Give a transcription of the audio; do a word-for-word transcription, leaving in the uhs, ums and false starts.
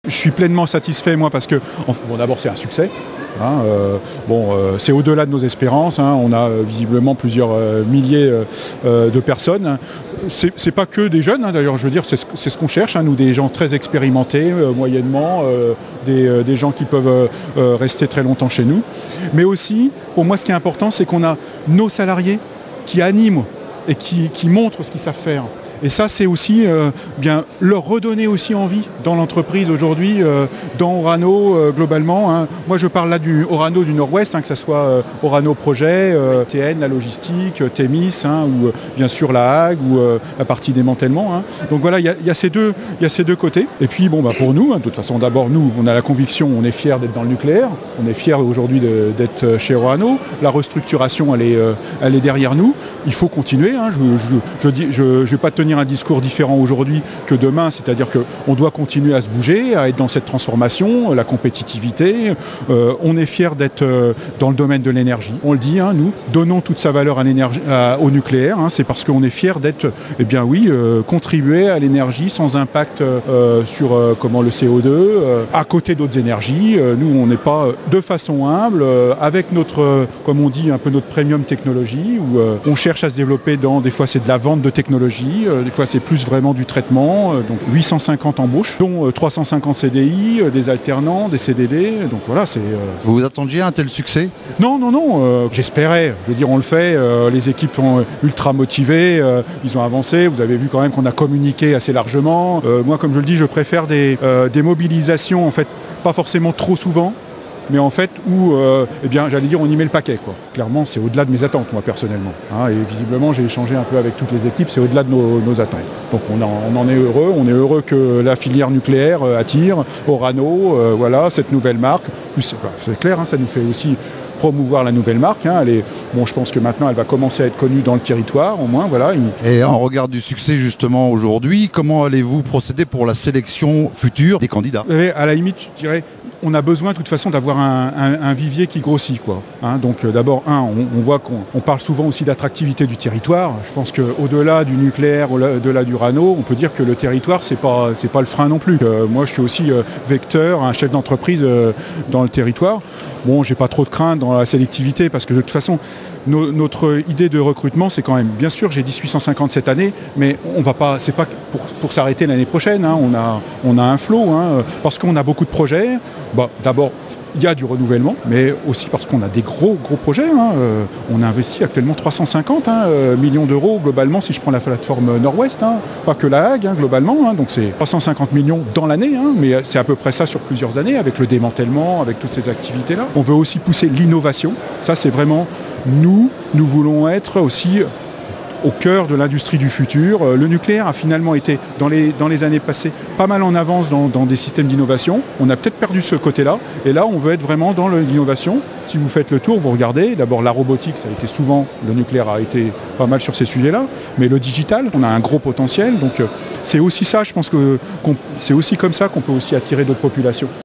Je suis pleinement satisfait, moi, parce que, bon, d'abord, c'est un succès. Hein, euh, bon, euh, c'est au-delà de nos espérances. Hein, on a euh, visiblement plusieurs euh, milliers euh, euh, de personnes. C'est, c'est pas que des jeunes, hein, d'ailleurs, je veux dire, c'est ce, c'est ce qu'on cherche. Hein, nous, des gens très expérimentés, euh, moyennement, euh, des, euh, des gens qui peuvent euh, euh, rester très longtemps chez nous. Mais aussi, pour moi, ce qui est important, c'est qu'on a nos salariés qui animent et qui, qui montrent ce qu'ils savent faire. Et ça, c'est aussi euh, bien leur redonner aussi envie dans l'entreprise aujourd'hui, euh, dans Orano euh, globalement. Hein. Moi, je parle là du Orano du Nord-Ouest, hein, que ce soit euh, Orano Projet, euh, T N, la logistique, euh, Thémis, hein, ou euh, bien sûr la Hague, ou euh, la partie démantèlement. Hein. Donc voilà, il y, y a ces deux, il y a ces deux côtés. Et puis, bon, bah, pour nous, hein, de toute façon, d'abord, nous, on a la conviction, on est fiers d'être dans le nucléaire, on est fiers aujourd'hui de, d'être chez Orano. La restructuration, elle est, euh, elle est derrière nous. Il faut continuer. Hein. Je ne je, je, je, je, je vais pas tenir un discours différent aujourd'hui que demain, c'est-à-dire qu'on doit continuer à se bouger, à être dans cette transformation, la compétitivité. Euh, on est fiers d'être euh, dans le domaine de l'énergie. On le dit, hein, nous, donnons toute sa valeur à l'énergie, à, au nucléaire. Hein, c'est parce qu'on est fiers d'être, eh bien oui, euh, contribuer à l'énergie sans impact euh, sur euh, comment le C O deux, euh, à côté d'autres énergies. Euh, nous, on n'est pas de façon humble, euh, avec notre, euh, comme on dit, un peu notre premium technologie, où euh, on cherche à se développer dans, des fois c'est de la vente de technologie, euh, des fois c'est plus vraiment du traitement, euh, donc huit cent cinquante embauches, dont euh, trois cent cinquante C D I, euh, des alternants, des C D D, donc voilà, c'est... Euh... Vous vous attendiez à un tel succès? Non, non, non, euh, j'espérais, je veux dire, on le fait, euh, les équipes sont ultra motivées, euh, ils ont avancé, vous avez vu quand même qu'on a communiqué assez largement. Euh, moi, comme je le dis, je préfère des, euh, des mobilisations, en fait, pas forcément trop souvent, mais en fait où, euh, eh bien, j'allais dire, on y met le paquet, quoi. Clairement, c'est au-delà de mes attentes, moi, personnellement. Hein, et visiblement, j'ai échangé un peu avec toutes les équipes, c'est au-delà de nos, nos attentes. Donc on en, on en est heureux, on est heureux que la filière nucléaire euh, attire, Orano, euh, voilà, cette nouvelle marque. Plus, bah, c'est clair, hein, ça nous fait aussi promouvoir la nouvelle marque. Hein, elle est, bon, je pense que maintenant, elle va commencer à être connue dans le territoire, au moins, voilà. Il... Et en regard du succès, justement, aujourd'hui, comment allez-vous procéder pour la sélection future des candidats? À la limite, je dirais, on a besoin de toute façon d'avoir un, un, un vivier qui grossit, quoi. Hein, donc euh, d'abord, un, on, on voit qu'on on parle souvent aussi d'attractivité du territoire. Je pense qu'au-delà du nucléaire, au-delà du Rano, on peut dire que le territoire, c'est pas, c'est pas le frein non plus. Euh, moi, je suis aussi euh, vecteur, un chef d'entreprise euh, dans le territoire. Bon, j'ai pas trop de crainte dans la sélectivité parce que de toute façon, no, notre idée de recrutement, c'est quand même, bien sûr, j'ai dit huit cent cinquante cette année, mais on va pas, c'est pas pour, pour s'arrêter l'année prochaine. Hein, on a, on a un flot, hein, parce qu'on a beaucoup de projets. Bah, d'abord, il y a du renouvellement, mais aussi parce qu'on a des gros, gros projets. Hein. Euh, on a investi actuellement trois cent cinquante hein, euh, millions d'euros globalement, si je prends la plateforme Nord-Ouest, hein, pas que la Hague, hein, globalement. Hein, donc c'est trois cent cinquante millions dans l'année, hein, mais c'est à peu près ça sur plusieurs années, avec le démantèlement, avec toutes ces activités-là. On veut aussi pousser l'innovation. Ça, c'est vraiment nous, nous voulons être aussi au cœur de l'industrie du futur. Le nucléaire a finalement été, dans les, dans les années passées, pas mal en avance dans, dans des systèmes d'innovation. On a peut-être perdu ce côté-là. Et là, on veut être vraiment dans l'innovation. Si vous faites le tour, vous regardez. D'abord, la robotique, ça a été souvent, le nucléaire a été pas mal sur ces sujets-là. Mais le digital, on a un gros potentiel. Donc, c'est aussi ça, je pense que c'est aussi comme ça qu'on peut aussi attirer d'autres populations.